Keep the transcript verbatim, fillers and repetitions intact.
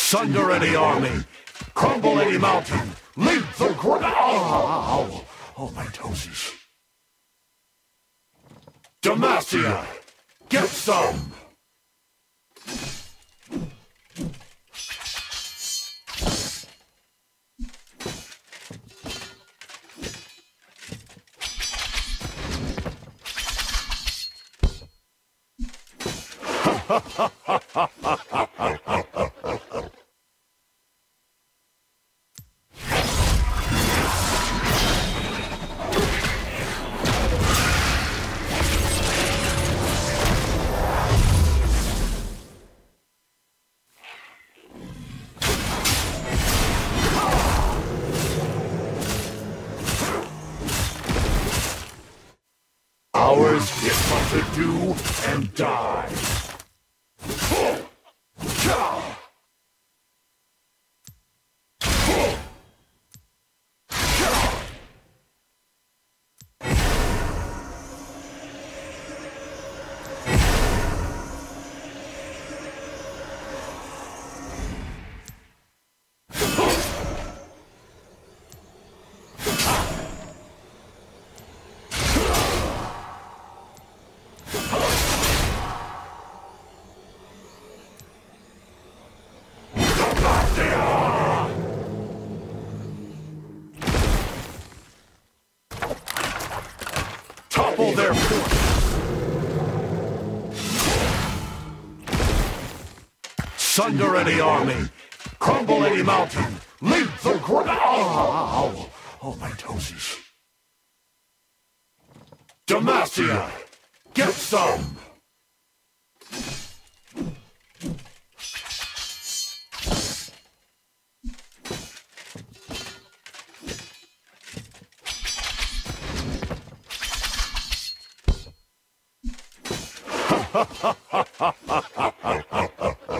Sunder any army, crumble any mountain, leap the ground. Oh, oh, my toesies. Demacia, get some. Ours is but to do and die. Topple their force. Sunder any army, crumble any mountain, leap the ground. Oh, oh, my toesies. Demacia, get some. Ha ha ha ha ha ha ha ha.